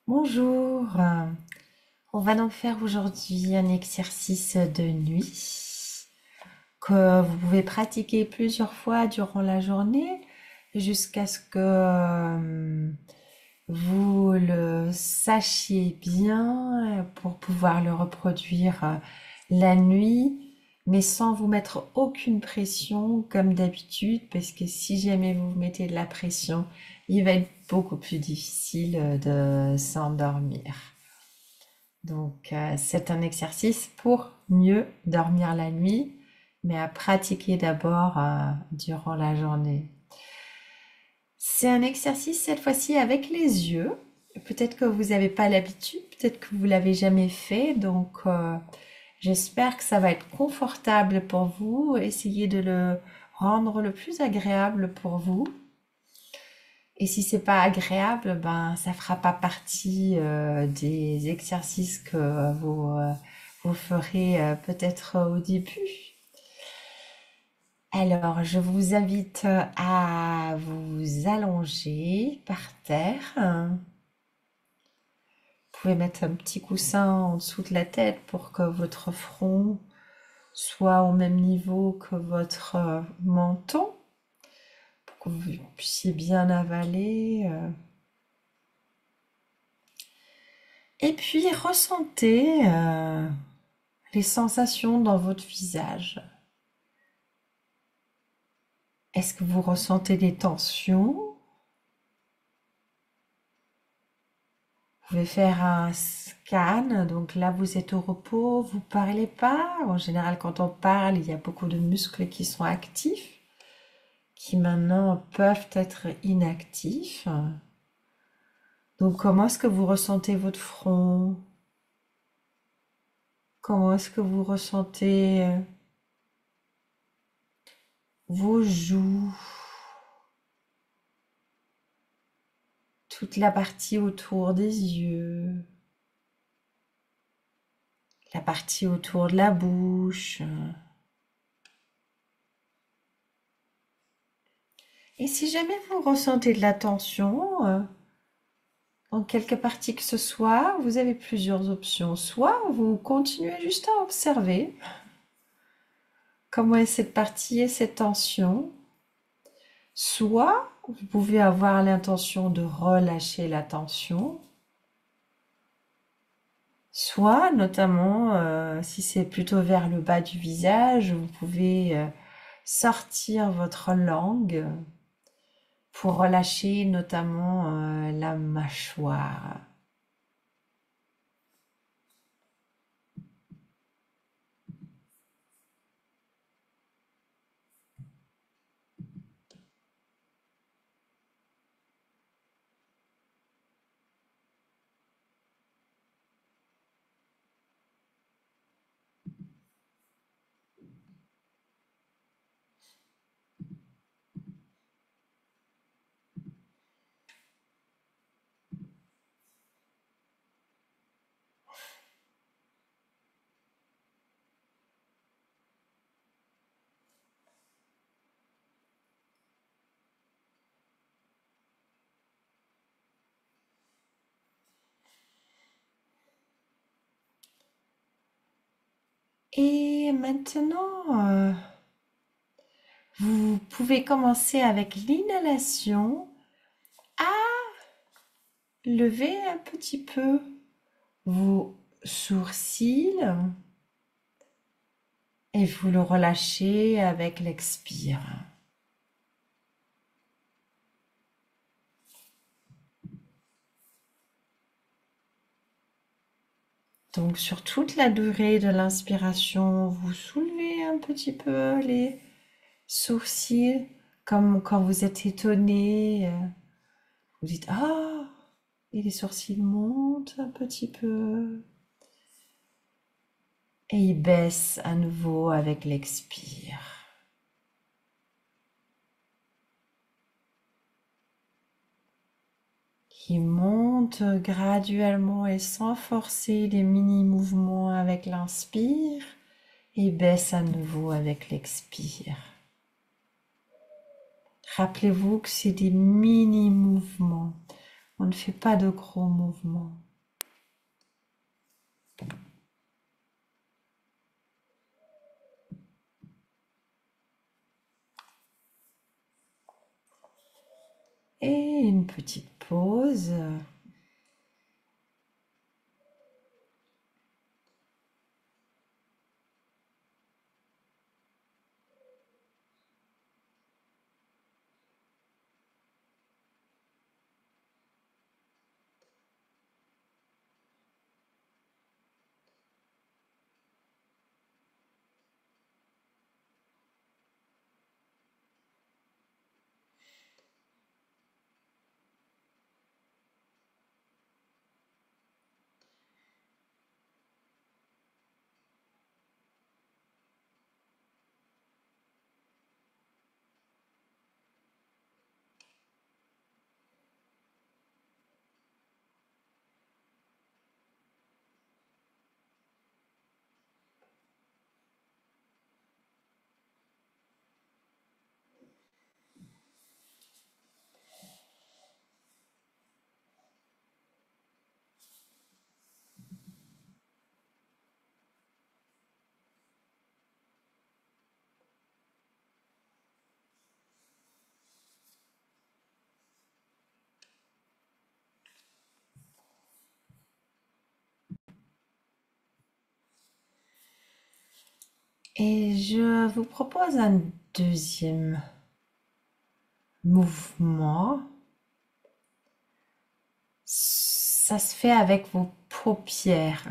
Bonjour, on va donc faire aujourd'hui un exercice de nuit que vous pouvez pratiquer plusieurs fois durant la journée jusqu'à ce que vous le sachiez bien pour pouvoir le reproduire la nuit, mais sans vous mettre aucune pression comme d'habitude, parce que si jamais vous vous mettez de la pression, il va être beaucoup plus difficile de s'endormir. Donc, c'est un exercice pour mieux dormir la nuit, mais à pratiquer d'abord durant la journée. C'est un exercice cette fois-ci avec les yeux. Peut-être que vous n'avez pas l'habitude, peut-être que vous l'avez jamais fait, donc j'espère que ça va être confortable pour vous. Essayez de le rendre le plus agréable pour vous. Et si c'est pas agréable, ben ça fera pas partie des exercices que vous ferez peut-être au début. Alors, je vous invite à vous allonger par terre. Vous pouvez mettre un petit coussin en dessous de la tête pour que votre front soit au même niveau que votre menton, pour que vous puissiez bien avaler. Et puis ressentez les sensations dans votre visage. Est-ce que vous ressentez des tensions? Vous pouvez faire un scan. Donc là, vous êtes au repos, vous parlez pas. En général, quand on parle, il y a beaucoup de muscles qui sont actifs, qui maintenant peuvent être inactifs. Donc, comment est-ce que vous ressentez votre front? Comment est-ce que vous ressentez vos joues? Toute la partie autour des yeux, la partie autour de la bouche. Et si jamais vous ressentez de la tension, dans quelque partie que ce soit, vous avez plusieurs options. Soit vous continuez juste à observer comment est cette partie et cette tension. Soit vous pouvez avoir l'intention de relâcher la tension. Soit, notamment, si c'est plutôt vers le bas du visage, vous pouvez sortir votre langue pour relâcher notamment la mâchoire. Et maintenant, vous pouvez commencer avec l'inhalation à lever un petit peu vos sourcils et vous le relâchez avec l'expire. Donc sur toute la durée de l'inspiration, vous soulevez un petit peu les sourcils comme quand vous êtes étonné. Vous dites ah et les sourcils montent un petit peu et ils baissent à nouveau avec l'expire. Qui monte graduellement et sans forcer les mini-mouvements avec l'inspire et baisse à nouveau avec l'expire. Rappelez-vous que c'est des mini-mouvements. On ne fait pas de gros mouvements. Et une petite pause. Et je vous propose un deuxième mouvement. Ça se fait avec vos paupières.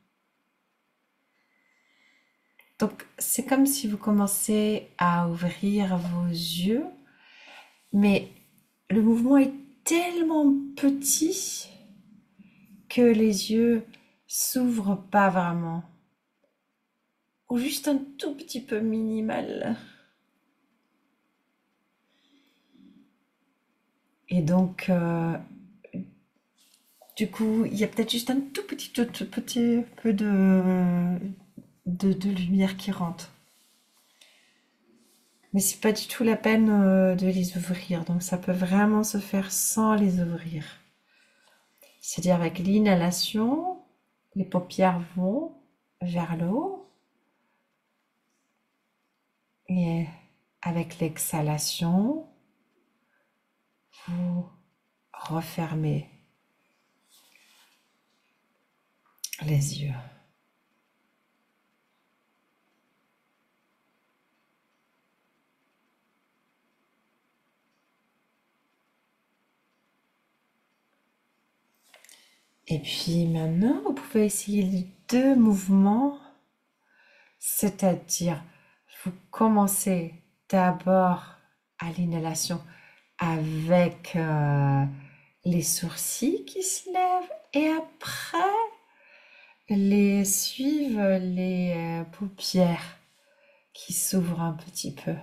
Donc, c'est comme si vous commencez à ouvrir vos yeux, mais le mouvement est tellement petit que les yeux s'ouvrent pas vraiment, ou juste un tout petit peu minimal. Et donc, du coup, il y a peut-être juste un tout petit peu de lumière qui rentre. Mais c'est pas du tout la peine de les ouvrir, donc ça peut vraiment se faire sans les ouvrir. C'est-à-dire avec l'inhalation, les paupières vont vers le haut et avec l'exhalation, vous refermez les yeux. Et puis maintenant, vous pouvez essayer les deux mouvements, c'est-à-dire vous commencez d'abord à l'inhalation avec les sourcils qui se lèvent et après les suivent les paupières qui s'ouvrent un petit peu.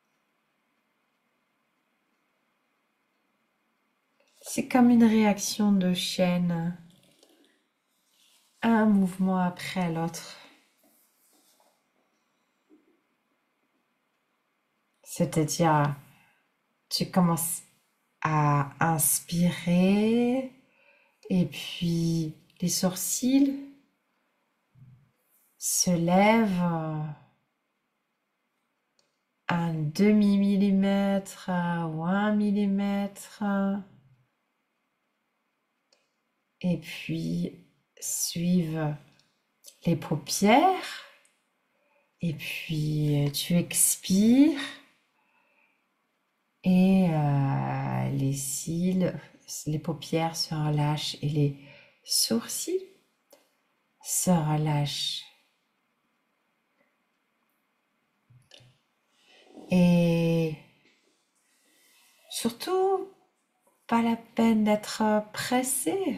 C'est comme une réaction de chaîne, un mouvement après l'autre. C'est-à-dire, tu commences à inspirer et puis les sourcils se lèvent un demi-millimètre ou 1 millimètre et puis suivent les paupières et puis tu expires et les cils, les paupières se relâchent et les sourcils se relâchent. Et surtout, pas la peine d'être pressé.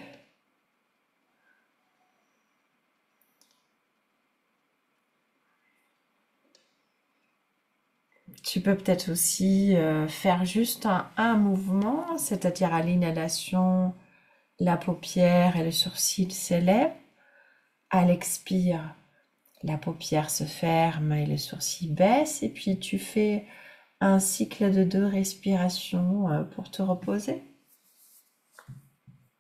Tu peux peut-être aussi faire juste un mouvement, c'est-à-dire à l'inhalation, la paupière et le sourcil s'élèvent. À l'expire, la paupière se ferme et le sourcil baisse. Et puis tu fais un cycle de 2 respirations pour te reposer.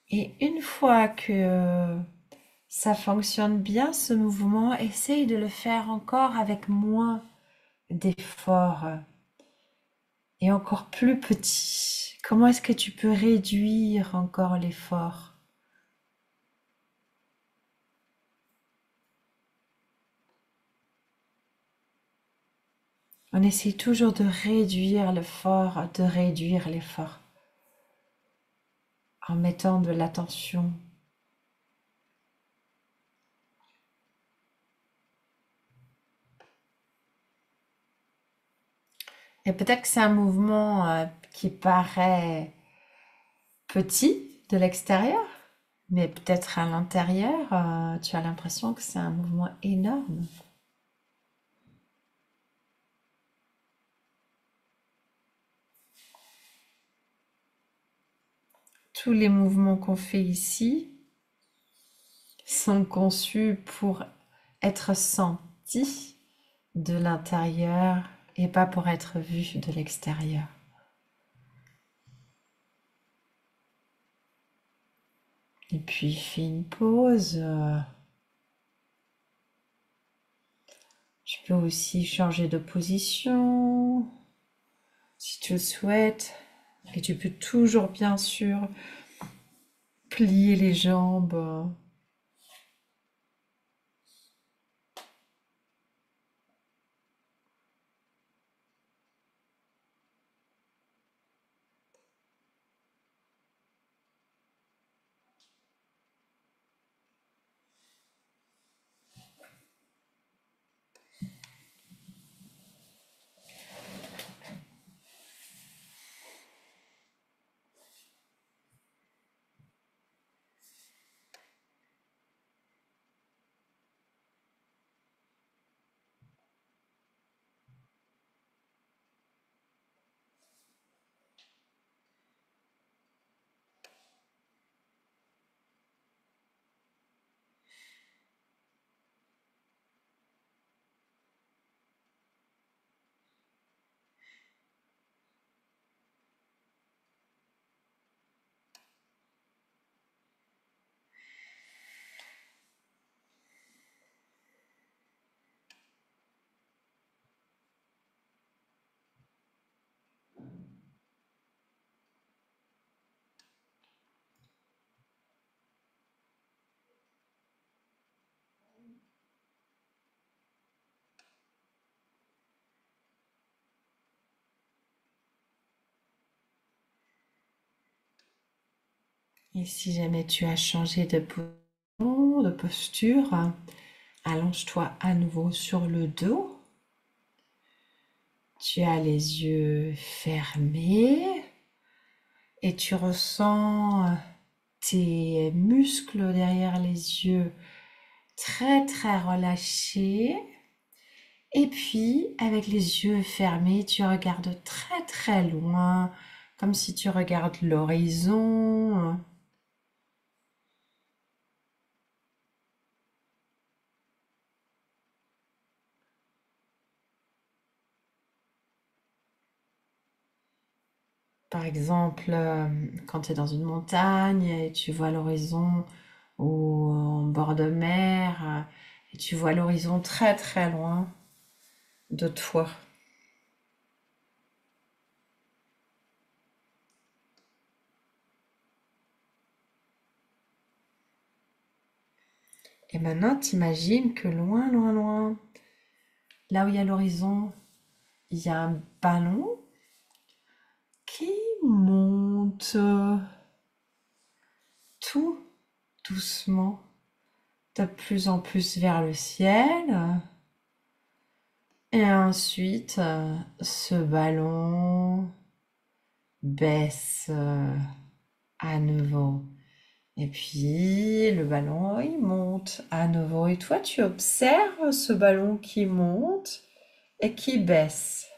Et une fois que ça fonctionne bien, ce mouvement, essaye de le faire encore avec moins d'effort et encore plus petit. Comment est-ce que tu peux réduire encore l'effort? On essaie toujours de réduire l'effort, de réduire l'effort en mettant de l'attention. Et peut-être que c'est un mouvement qui paraît petit de l'extérieur, mais peut-être à l'intérieur, tu as l'impression que c'est un mouvement énorme. Tous les mouvements qu'on fait ici sont conçus pour être sentis de l'intérieur et pas pour être vus de l'extérieur. Et puis fais une pause. Tu peux aussi changer de position si tu le souhaites. Et tu peux toujours, bien sûr, plier les jambes. Et si jamais tu as changé de posture, allonge-toi à nouveau sur le dos. Tu as les yeux fermés et tu ressens tes muscles derrière les yeux très très relâchés. Et puis, avec les yeux fermés, tu regardes très très loin, comme si tu regardes l'horizon. Par exemple, quand tu es dans une montagne et tu vois l'horizon ou en bord de mer et tu vois l'horizon très très loin de toi. Et maintenant, t'imagines que loin, loin, loin, là où il y a l'horizon, il y a un ballon qui monte tout doucement, de plus en plus vers le ciel. Et ensuite, ce ballon baisse à nouveau. Et puis, le ballon, il monte à nouveau. Et toi, tu observes ce ballon qui monte et qui baisse.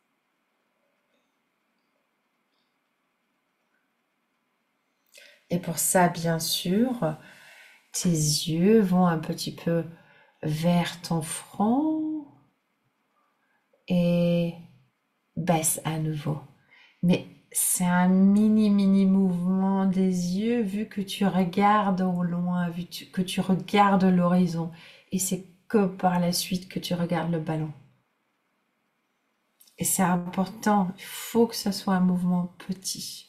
Et pour ça, bien sûr, tes yeux vont un petit peu vers ton front et baissent à nouveau. Mais c'est un mini mouvement des yeux vu que tu regardes au loin, que tu regardes l'horizon. Et c'est que par la suite que tu regardes le ballon. Et c'est important, il faut que ce soit un mouvement petit.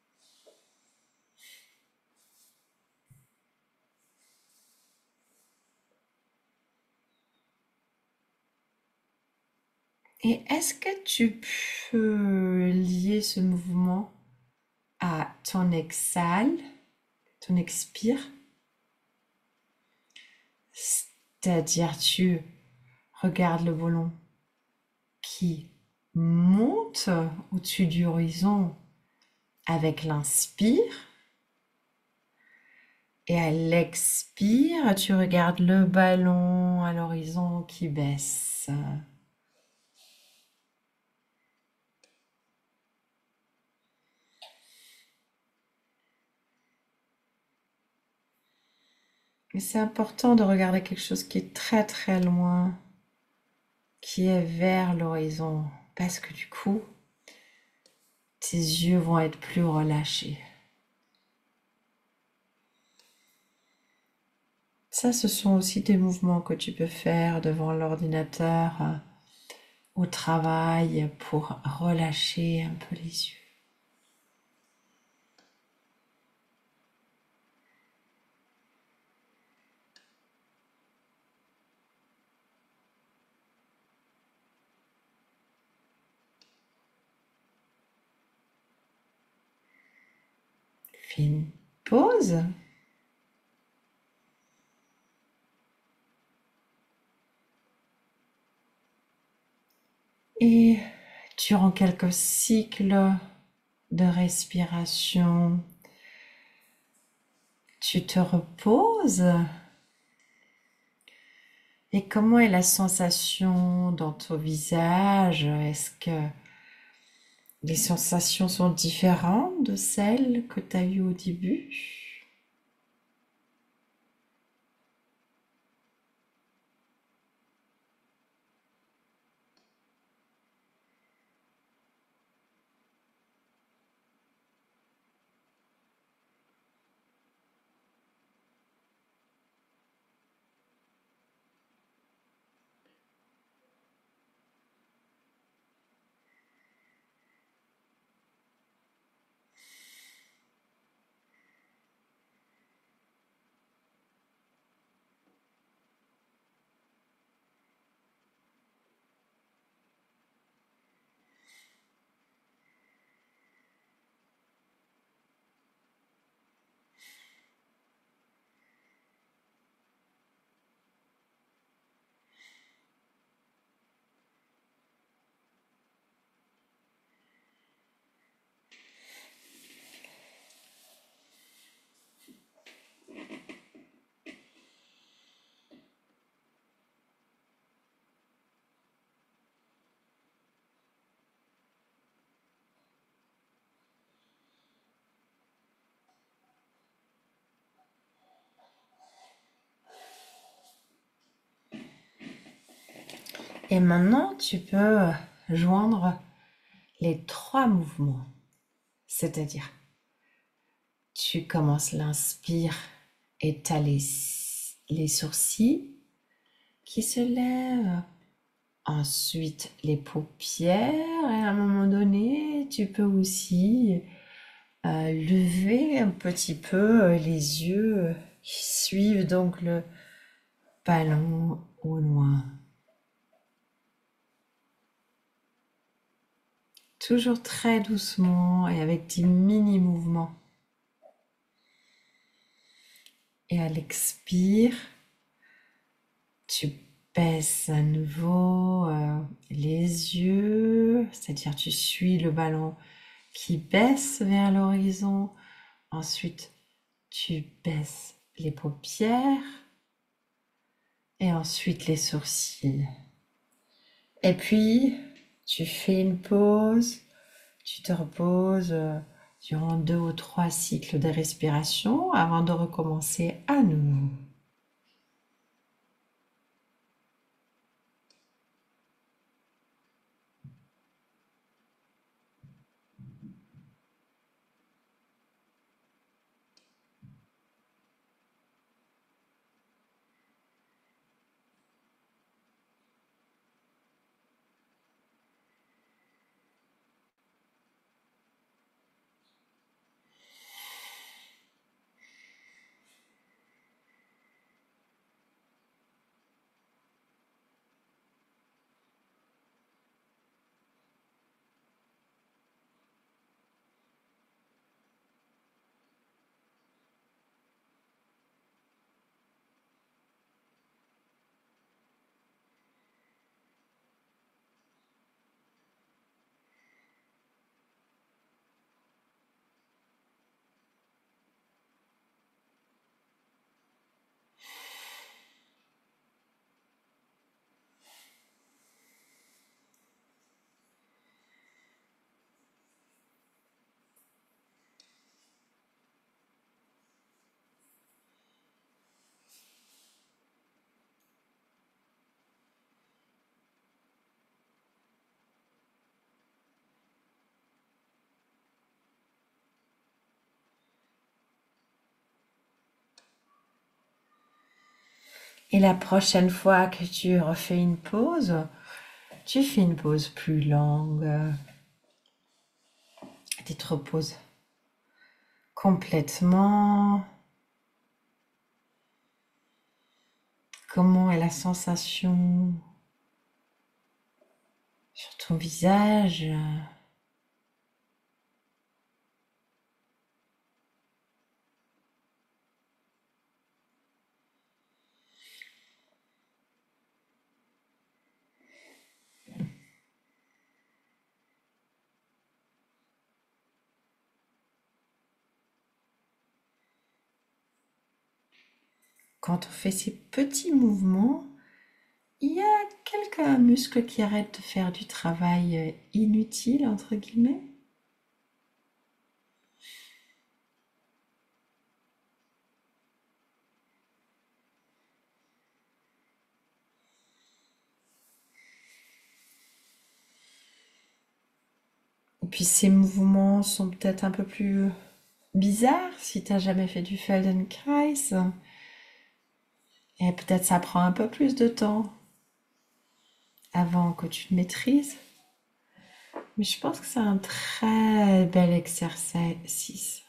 Et est-ce que tu peux lier ce mouvement à ton exhale, ton expire? C'est-à-dire tu regardes le ballon qui monte au-dessus du horizon avec l'inspire et à l'expire, tu regardes le ballon à l'horizon qui baisse. Et c'est important de regarder quelque chose qui est très loin, qui est vers l'horizon, parce que du coup, tes yeux vont être plus relâchés. Ça, ce sont aussi des mouvements que tu peux faire devant l'ordinateur, au travail, pour relâcher un peu les yeux. Fais une pause. Et durant quelques cycles de respiration, tu te reposes. Et comment est la sensation dans ton visage? Est-ce que les sensations sont différentes de celles que tu as eues au début? Et maintenant, tu peux joindre les trois mouvements. C'est-à-dire, tu commences l'inspire et tu as les sourcils qui se lèvent. Ensuite, les paupières. Et à un moment donné, tu peux aussi lever un petit peu les yeux qui suivent donc le ballon au loin. Toujours très doucement et avec des mini-mouvements. Et à l'expire, tu baisses à nouveau les yeux, c'est-à-dire tu suis le ballon qui baisse vers l'horizon. Ensuite, tu baisses les paupières et ensuite les sourcils. Et puis, tu fais une pause, tu te reposes durant 2 ou 3 cycles de respiration avant de recommencer à nouveau. Et la prochaine fois que tu refais une pause, tu fais une pause plus longue. Tu te reposes complètement. Comment est la sensation sur ton visage? Quand on fait ces petits mouvements, il y a quelques muscles qui arrêtent de faire du travail inutile, entre guillemets. Et puis ces mouvements sont peut-être un peu plus bizarres si tu n'as jamais fait du Feldenkrais. Et peut-être ça prend un peu plus de temps avant que tu te maîtrises. Mais je pense que c'est un très bel exercice.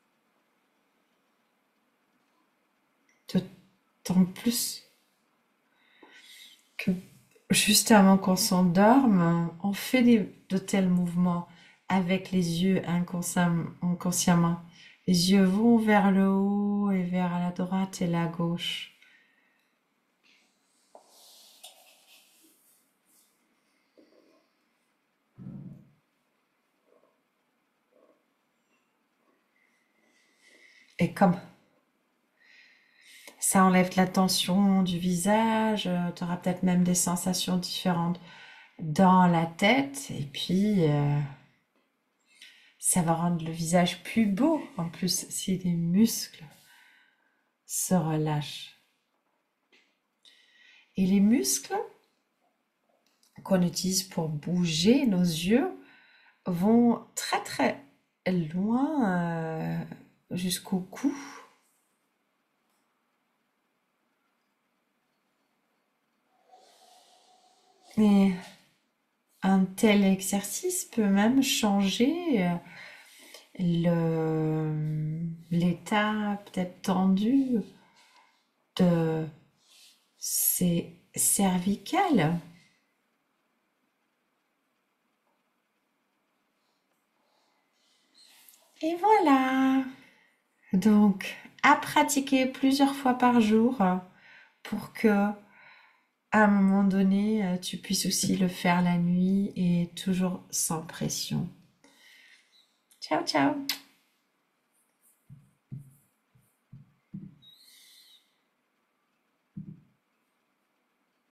D'autant plus que juste avant qu'on s'endorme, on fait de tels mouvements avec les yeux inconsciemment. Les yeux vont vers le haut et vers la droite et la gauche. Et comme ça enlève la tension du visage, tu auras peut-être même des sensations différentes dans la tête. Et puis, ça va rendre le visage plus beau. En plus, si les muscles se relâchent. Et les muscles qu'on utilise pour bouger nos yeux vont très très loin jusqu'au cou. Et un tel exercice peut même changer l'état peut-être tendu de ses cervicales. Et voilà. Donc, à pratiquer plusieurs fois par jour pour que, à un moment donné, tu puisses aussi le faire la nuit et toujours sans pression. Ciao, ciao!